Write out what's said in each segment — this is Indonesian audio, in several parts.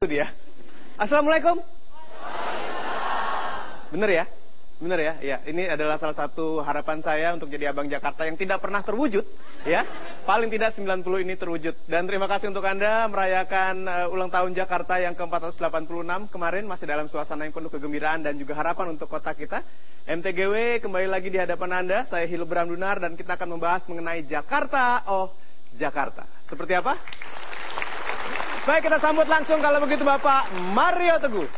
dia. Assalamualaikum. Bener ya? Bener ya? Ya, ini adalah salah satu harapan saya untuk jadi Abang Jakarta yang tidak pernah terwujud, ya. Paling tidak 90 ini terwujud. Dan terima kasih untuk Anda merayakan ulang tahun Jakarta yang ke-486 kemarin, masih dalam suasana yang penuh kegembiraan dan juga harapan untuk kota kita. MTGW kembali lagi di hadapan Anda, saya Hilbram Dunar dan kita akan membahas mengenai Jakarta, oh Jakarta. Seperti apa? Baik, kita sambut langsung kalau begitu Bapak Mario Teguh.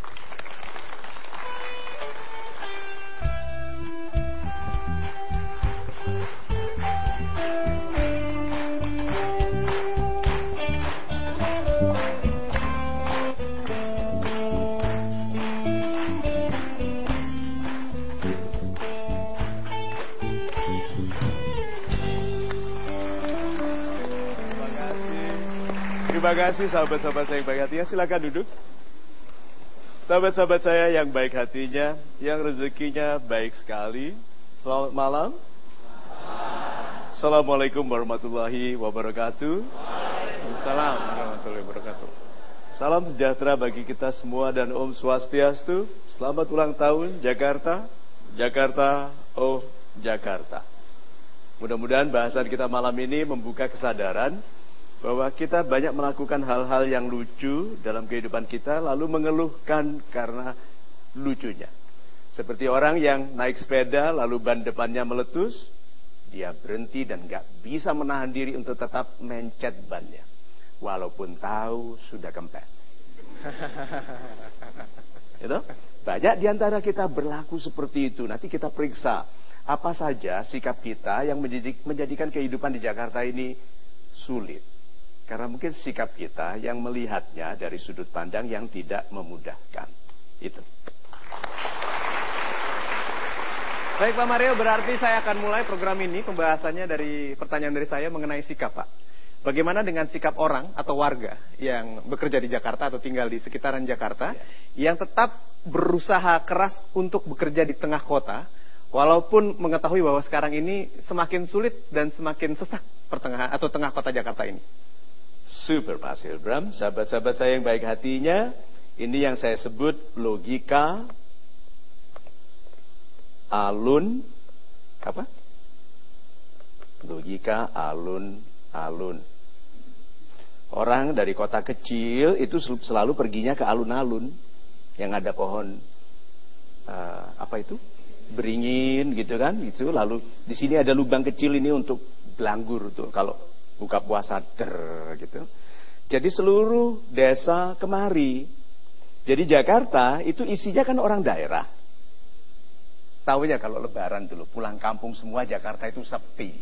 Terima kasih sahabat-sahabat saya yang baik hatinya, silakan duduk. Sahabat-sahabat saya yang baik hatinya, yang rezekinya baik sekali, selamat malam. Assalamualaikum warahmatullahi wabarakatuh. Waalaikumsalam warahmatullahi wabarakatuh. Salam sejahtera bagi kita semua dan Om Swastiastu. Selamat ulang tahun Jakarta. Jakarta, oh Jakarta. Mudah-mudahan bahasan kita malam ini membuka kesadaran bahwa kita banyak melakukan hal-hal yang lucu dalam kehidupan kita, lalu mengeluhkan karena lucunya. Seperti orang yang naik sepeda, lalu ban depannya meletus, dia berhenti dan gak bisa menahan diri untuk tetap mencet bannya, walaupun tahu sudah kempes. Itu banyak diantara kita berlaku seperti itu. Nanti kita periksa apa saja sikap kita yang menjadikan kehidupan di Jakarta ini sulit. Karena mungkin sikap kita yang melihatnya dari sudut pandang yang tidak memudahkan. Itu. Baik Pak Mario, berarti saya akan mulai program ini pembahasannya dari pertanyaan dari saya mengenai sikap Pak. Bagaimana dengan sikap orang atau warga yang bekerja di Jakarta atau tinggal di sekitaran Jakarta, yang tetap berusaha keras untuk bekerja di tengah kota, walaupun mengetahui bahwa sekarang ini semakin sulit dan semakin sesak pertengahan atau tengah kota Jakarta ini. Super Mas Hilbram, sahabat-sahabat saya yang baik hatinya, ini yang saya sebut logika alun apa? Logika alun-alun. Orang dari kota kecil itu selalu perginya ke alun-alun yang ada pohon apa itu? Beringin gitu kan, gitu. Lalu di sini ada lubang kecil ini untuk belanggur tuh kalau buka puasa gitu. Jadi seluruh desa kemari. Jadi Jakarta itu isinya kan orang daerah. Tahunya kalau lebaran dulu pulang kampung semua Jakarta itu sepi.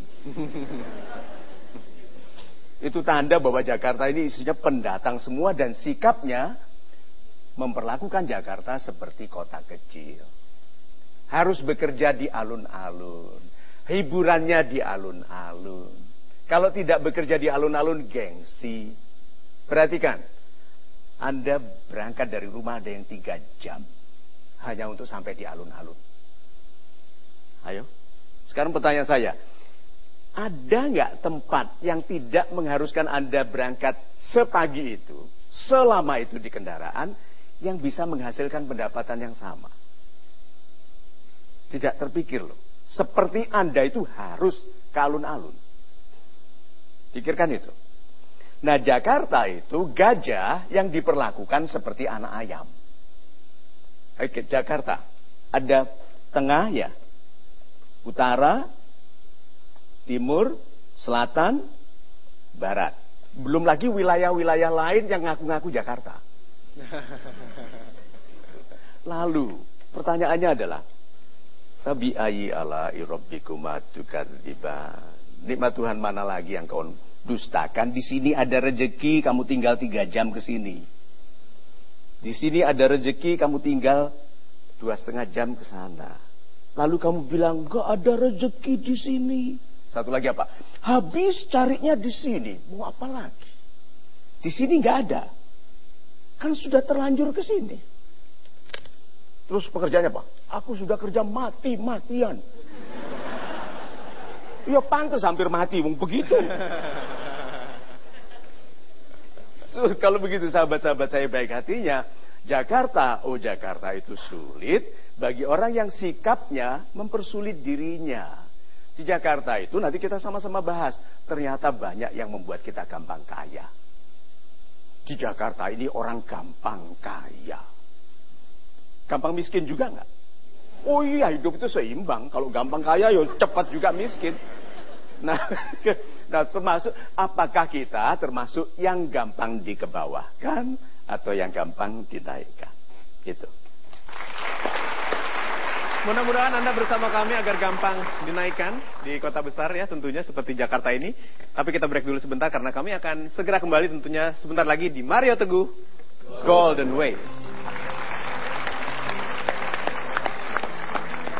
Itu tanda bahwa Jakarta ini isinya pendatang semua dan sikapnya memperlakukan Jakarta seperti kota kecil. Harus bekerja di alun-alun. Hiburannya di alun-alun. Kalau tidak bekerja di alun-alun, gengsi. Perhatikan, Anda berangkat dari rumah ada yang 3 jam hanya untuk sampai di alun-alun. Ayo, sekarang pertanyaan saya, ada nggak tempat yang tidak mengharuskan Anda berangkat sepagi itu, selama itu di kendaraan, yang bisa menghasilkan pendapatan yang sama? Tidak terpikir loh. Seperti Anda itu harus ke alun-alun. Pikirkan itu. Nah, Jakarta itu gajah yang diperlakukan seperti anak ayam. Oke, Jakarta ada tengah ya, utara, timur, selatan, barat. Belum lagi wilayah-wilayah lain yang ngaku-ngaku Jakarta. Lalu pertanyaannya adalah, Sabi ayi ala irobbikumad tukadziban. Nikmat Tuhan mana lagi yang kau dustakan? Di sini ada rezeki, kamu tinggal 3 jam ke sini. Di sini ada rezeki, kamu tinggal 2,5 jam ke sana. Lalu kamu bilang, gak ada rezeki di sini. Satu lagi apa? Habis carinya di sini. Mau apa lagi? Di sini gak ada. Kan sudah terlanjur ke sini. Terus pekerjaannya apa? Aku sudah kerja mati-matian. Ya pantas hampir mati, begitu. Kalau begitu sahabat-sahabat saya baik hatinya, Jakarta itu sulit bagi orang yang sikapnya mempersulit dirinya. Di Jakarta itu nanti kita sama-sama bahas, ternyata banyak yang membuat kita gampang kaya. Di Jakarta ini orang gampang kaya. Gampang miskin juga nggak? Oh iya, hidup itu seimbang. Kalau gampang kaya, ya cepat juga miskin. Nah, termasuk apakah kita termasuk yang gampang dikebawahkan atau yang gampang dinaikkan? Gitu. Mudah-mudahan Anda bersama kami agar gampang dinaikkan di kota besar ya, tentunya seperti Jakarta ini. Tapi kita break dulu sebentar karena kami akan segera kembali tentunya sebentar lagi di Mario Teguh Golden Way.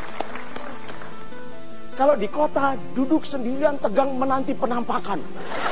Kalau di kota duduk sendirian tegang menanti penampakan.